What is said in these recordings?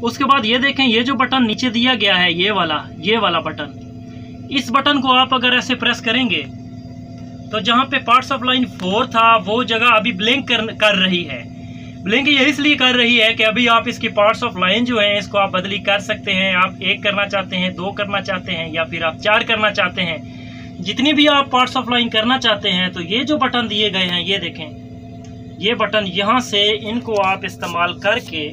उसके बाद ये देखें, ये जो बटन नीचे दिया गया है ये वाला बटन, इस बटन को आप अगर ऐसे प्रेस करेंगे तो जहाँ पे पार्ट्स ऑफ लाइन 4 था वो जगह अभी ब्लिंक कर रही है। ब्लिंक ये इसलिए कर रही है कि अभी आप इसकी पार्ट्स ऑफ लाइन जो है इसको आप बदली कर सकते हैं। आप 1 करना चाहते हैं, 2 करना चाहते हैं, या फिर आप 4 करना चाहते हैं। जितनी भी आप पार्ट्स ऑफ लाइन करना चाहते हैं तो ये जो बटन दिए गए हैं ये देखें, ये बटन यहाँ से इनको आप इस्तेमाल करके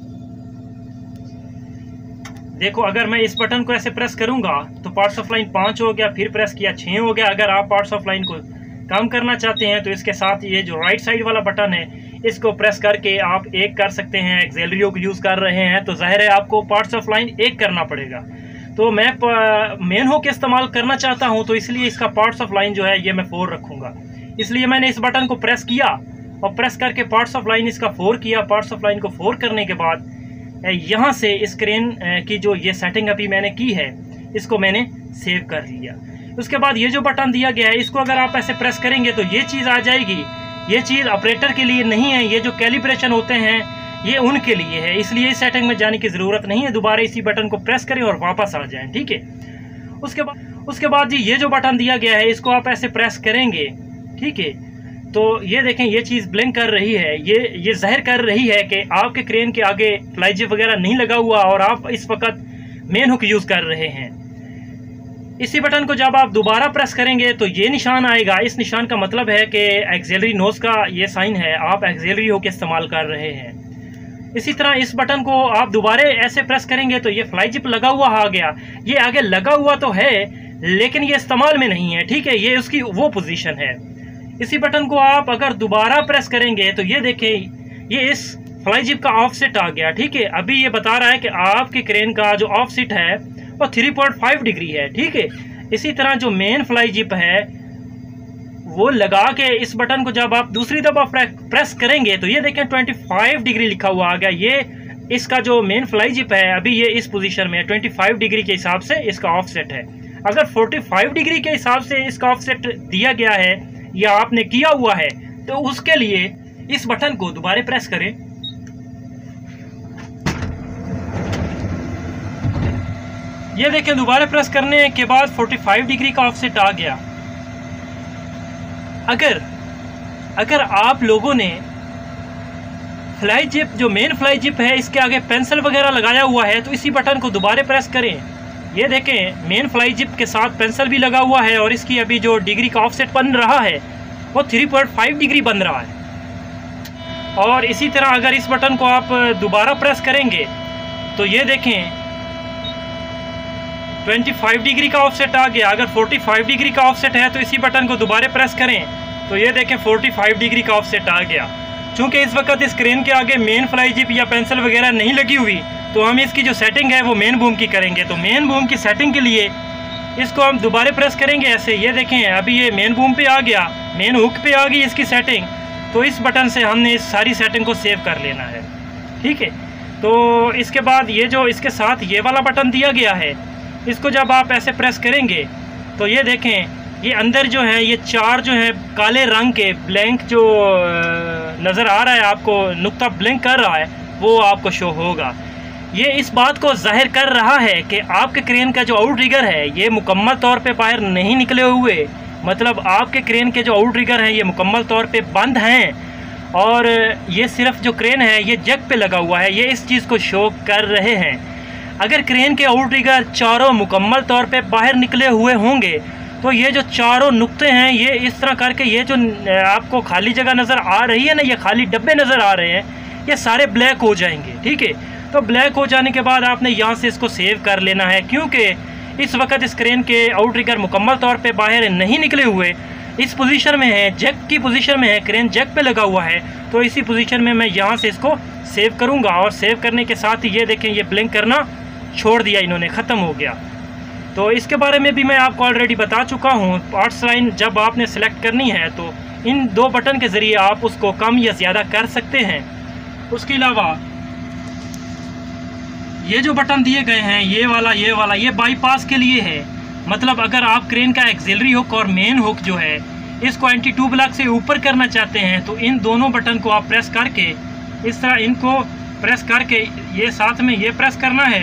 देखो, अगर मैं इस बटन को ऐसे प्रेस करूंगा तो पार्ट्स ऑफ लाइन 5 हो गया, फिर प्रेस किया 6 हो गया। अगर आप पार्ट्स ऑफ लाइन को कम करना चाहते हैं तो इसके साथ ये जो राइट साइड वाला बटन है इसको प्रेस करके आप 1 कर सकते हैं। एक्सेलरियो को यूज़ कर रहे हैं तो जाहिर है आपको पार्ट्स ऑफ लाइन 1 करना पड़ेगा। तो मैं मेन हुक इस्तेमाल करना चाहता हूं तो इसलिए इसका पार्ट्स ऑफ लाइन जो है ये मैं 4 रखूंगा। इसलिए मैंने इस बटन को प्रेस किया और प्रेस करके पार्ट्स ऑफ लाइन इसका 4 किया। पार्ट्स ऑफ लाइन को 4 करने के बाद यहाँ से इस क्रेन की जो ये सेटिंग अभी मैंने की है इसको मैंने सेव कर लिया। उसके बाद ये जो बटन दिया गया है इसको अगर आप ऐसे प्रेस करेंगे तो ये चीज़ आ जाएगी। ये चीज़ ऑपरेटर के लिए नहीं है, ये जो कैलिब्रेशन होते हैं ये उनके लिए है, इसलिए इस सेटिंग में जाने की ज़रूरत नहीं है। दोबारा इसी बटन को प्रेस करें और वापस आ जाएं, ठीक है। उसके बाद जी ये जो बटन दिया गया है इसको आप ऐसे प्रेस करेंगे, ठीक है। तो ये देखें, ये चीज़ ब्लिंक कर रही है, ये जाहिर कर रही है कि आपके क्रेन के आगे फ्लाई जिप वगैरह नहीं लगा हुआ और आप इस वक्त मेन हुक यूज़ कर रहे हैं। इसी बटन को जब आप दोबारा प्रेस करेंगे तो ये निशान आएगा। इस निशान का मतलब है कि एक्सेलरी नोज का ये साइन है, आप एक्सेलरी हुक इस्तेमाल कर रहे हैं। इसी तरह इस बटन को आप दोबारा ऐसे प्रेस करेंगे तो ये फ्लाई जिप लगा हुआ आ गया। ये आगे लगा हुआ तो है लेकिन ये इस्तेमाल में नहीं है, ठीक है, ये उसकी वो पोजीशन है। इसी बटन को आप अगर दोबारा प्रेस करेंगे तो ये देखें, ये इस फ्लाई जिप का ऑफसेट आ गया, ठीक है। अभी ये बता रहा है कि आपके क्रेन का जो ऑफसेट है वो 3.5 डिग्री है, ठीक है। इसी तरह जो मेन फ्लाई जिप है वो लगा के इस बटन को जब आप दूसरी दफा प्रेस करेंगे तो ये देखें 25 डिग्री लिखा हुआ आ गया। ये इसका जो मेन फ्लाई जिप है अभी ये इस पोजीशन में है, 25 डिग्री के हिसाब से इसका ऑफसेट है। अगर 45 डिग्री के हिसाब से इसका ऑफसेट दिया गया है या आपने किया हुआ है तो उसके लिए इस बटन को दोबारा प्रेस करें। ये देखें, दोबारा प्रेस करने के बाद 45 डिग्री का ऑफसेट आ गया। अगर आप लोगों ने फ्लाई जिप जो मेन फ्लाई जिप है इसके आगे पेंसिल वगैरह लगाया हुआ है तो इसी बटन को दोबारा प्रेस करें। ये देखें, मेन फ्लाई जिप के साथ पेंसिल भी लगा हुआ है और इसकी अभी जो डिग्री का ऑफसेट बन रहा है वो 3.5 डिग्री बन रहा है। और इसी तरह अगर इस बटन को आप दोबारा प्रेस करेंगे तो ये देखें 25 डिग्री का ऑफसेट आ गया। अगर 45 डिग्री का ऑफसेट है तो इसी बटन को दोबारा प्रेस करें तो ये देखें 45 डिग्री का ऑफसेट आ गया। चूँकि इस वक्त इस क्रेन के आगे मेन फ्लाई जिप या पेंसिल वगैरह नहीं लगी हुई तो हम इसकी जो सेटिंग है वो मेन बूम की करेंगे। तो मेन बूम की सेटिंग के लिए इसको हम दोबारा प्रेस करेंगे ऐसे। ये देखें, अभी ये मेन बूम पे आ गया, मेन हुक पे आ गई इसकी सेटिंग। तो इस बटन से हमने इस सारी सेटिंग को सेव कर लेना है, ठीक है। तो इसके बाद ये जो इसके साथ ये वाला बटन दिया गया है इसको जब आप ऐसे प्रेस करेंगे तो ये देखें, ये अंदर जो है ये 4 जो है काले रंग के ब्लैंक जो नज़र आ रहा है आपको, नुक्ता ब्लिंक कर रहा है वो आपको शो होगा। ये इस बात को जाहिर कर रहा है कि आपके क्रेन का जो आउट रिगर है ये मुकम्मल तौर पे बाहर नहीं निकले हुए, मतलब आपके क्रेन के जो आउट रिगर हैं ये मुकम्मल तौर पे बंद हैं और ये सिर्फ जो क्रेन है ये जग पे लगा हुआ है, ये इस चीज़ को शो कर रहे हैं। अगर क्रेन के आउट रिगर चारों मुकम्मल तौर पे बाहर निकले हुए होंगे तो ये जो चारों नुक्ते हैं ये इस तरह करके ये जो आपको खाली जगह नज़र आ रही है ना, ये खाली डब्बे नज़र आ रहे हैं, ये सारे ब्लैक हो जाएंगे, ठीक है। तो ब्लैक हो जाने के बाद आपने यहाँ से इसको सेव कर लेना है, क्योंकि इस वक्त इस क्रेन के आउट रिगर मुकम्मल तौर पे बाहर नहीं निकले हुए, इस पोजीशन में है, जैक की पोजीशन में है, क्रेन जैक पे लगा हुआ है। तो इसी पोजीशन में मैं यहाँ से इसको सेव करूँगा और सेव करने के साथ ही ये देखें ये ब्लिंक करना छोड़ दिया इन्होंने, ख़त्म हो गया। तो इसके बारे में भी मैं आपको ऑलरेडी बता चुका हूँ। पार्ट्स लाइन जब आपने सेलेक्ट करनी है तो इन 2 बटन के ज़रिए आप उसको कम या ज़्यादा कर सकते हैं। उसके अलावा ये जो बटन दिए गए हैं ये वाला ये बाईपास के लिए है, मतलब अगर आप क्रेन का एक्सिलरी हुक और मेन हुक जो है इसको एंटी टू ब्लॉक से ऊपर करना चाहते हैं तो इन दोनों बटन को आप प्रेस करके इस तरह इनको प्रेस करके ये साथ में ये प्रेस करना है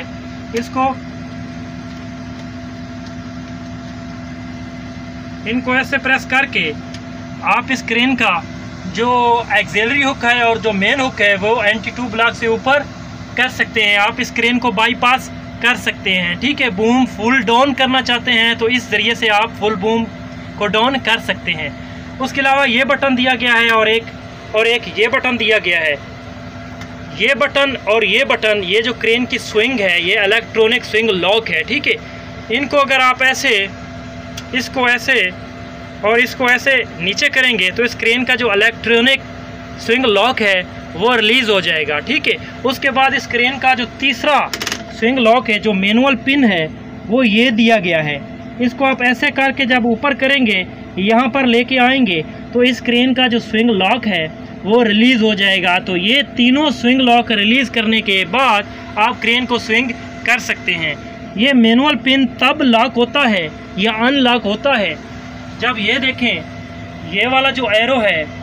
इनको ऐसे प्रेस करके आप इस क्रेन का जो एक्सेलरी हुक है और जो मेन हुक है वो NT2 ब्लॉक से ऊपर कर सकते हैं। आप इस क्रेन को बाईपास कर सकते हैं, ठीक है। बूम फुल डाउन करना चाहते हैं तो इस ज़रिए से आप फुल बूम को डाउन कर सकते हैं। उसके अलावा ये बटन दिया गया है और एक ये बटन दिया गया है। ये बटन और ये बटन, ये जो क्रेन की स्विंग है ये इलेक्ट्रॉनिक स्विंग लॉक है, ठीक है। इनको अगर आप इसको ऐसे नीचे करेंगे तो इस क्रेन का जो इलेक्ट्रॉनिक स्विंग लॉक है वो रिलीज़ हो जाएगा, ठीक है। उसके बाद इस क्रेन का जो तीसरा स्विंग लॉक है, जो मैनुअल पिन है, वो ये दिया गया है। इसको आप ऐसे करके जब ऊपर करेंगे, यहाँ पर लेके आएंगे तो इस क्रेन का जो स्विंग लॉक है वो रिलीज़ हो जाएगा। तो ये तीनों स्विंग लॉक रिलीज़ करने के बाद आप क्रेन को स्विंग कर सकते हैं। ये मैनुअल पिन तब लॉक होता है या अनलॉक होता है जब ये देखें, ये वाला जो एरो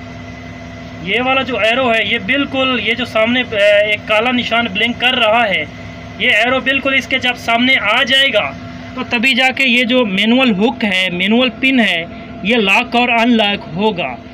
है ये बिल्कुल, ये जो सामने एक काला निशान ब्लिंक कर रहा है, ये एरो बिल्कुल इसके जब सामने आ जाएगा तो तभी जाके ये जो मैनुअल हुक है, मैनुअल पिन है, ये लॉक और अनलॉक होगा।